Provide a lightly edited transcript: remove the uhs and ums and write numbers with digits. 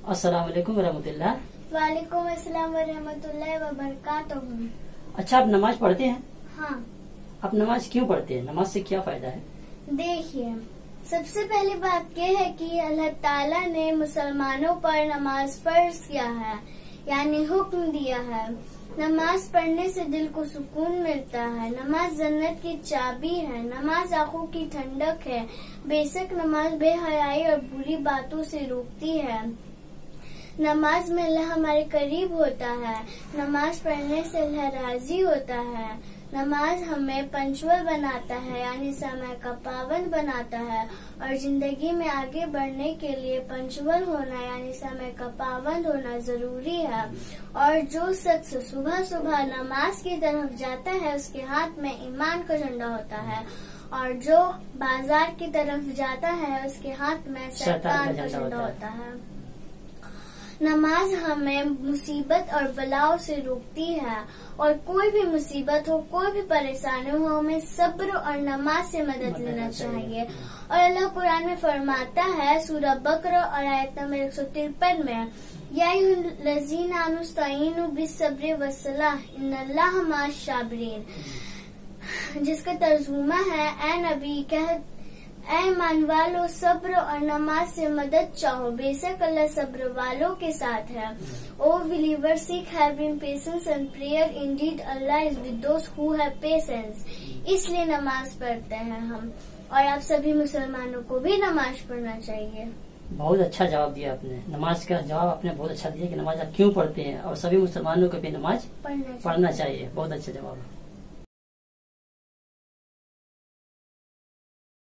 अस्सलाम वालेकुम रहमतुल्लाह। वालेकुम अस्सलाम वरहमतुल्लाहि वबरकातुहू। अच्छा, आप नमाज पढ़ते हैं? हाँ। आप नमाज क्यों पढ़ते हैं? नमाज से क्या फायदा है? देखिए, सबसे पहली बात यह है कि अल्लाह ताला ने मुसलमानों पर नमाज फर्ज किया है, यानी हुक्म दिया है। नमाज पढ़ने से दिल को सुकून मिलता है। नमाज जन्नत की चाबी है। नमाज आंखों की ठंडक है। बेशक नमाज बेहयाई और बुरी बातों से रोकती है। नमाज में अल्लाह हमारे करीब होता है। नमाज पढ़ने से अल्लाह राजी होता है। नमाज हमें पंचुअल बनाता है, यानी समय का पाबंद बनाता है। और जिंदगी में आगे बढ़ने के लिए पंचुअल होना यानी समय का पाबंद होना जरूरी है। और जो शख्स सुबह सुबह नमाज की तरफ जाता है उसके हाथ में ईमान का झंडा होता है, और जो बाजार की तरफ जाता है उसके हाथ में शैतान का झंडा होता है। नमाज हमें मुसीबत और बलाओं से रोकती है, और कोई भी मुसीबत हो, कोई भी परेशानी हो, हमें सब्र और नमाज से मदद लेना चाहिए। और अल्लाह कुरान में फरमाता है, सूरह बकरा और आयत नंबर 153 में, या अय्युहल्लज़ीना आमनू इस्तईनु बिस्सब्रि वस्सलाह इन्नल्लाहा मअस साबिरीन, जिसका तर्जुमा है, ए नबी ऐ ईमान वालों, सब्र और नमाज से मदद चाहो, बेशक अल्लाह सब्र वालों के साथ है। O believer, seek have been patience and prayer, indeed Allah is with those who have patience. इसलिए नमाज पढ़ते हैं हम, और आप सभी मुसलमानों को भी नमाज पढ़ना चाहिए। बहुत अच्छा जवाब दिया आपने। नमाज का जवाब आपने बहुत अच्छा दिया कि नमाज आप क्यों पढ़ते हैं, और सभी मुसलमानों को भी नमाज पढ़ना चाहिए। बहुत अच्छा जवाब है।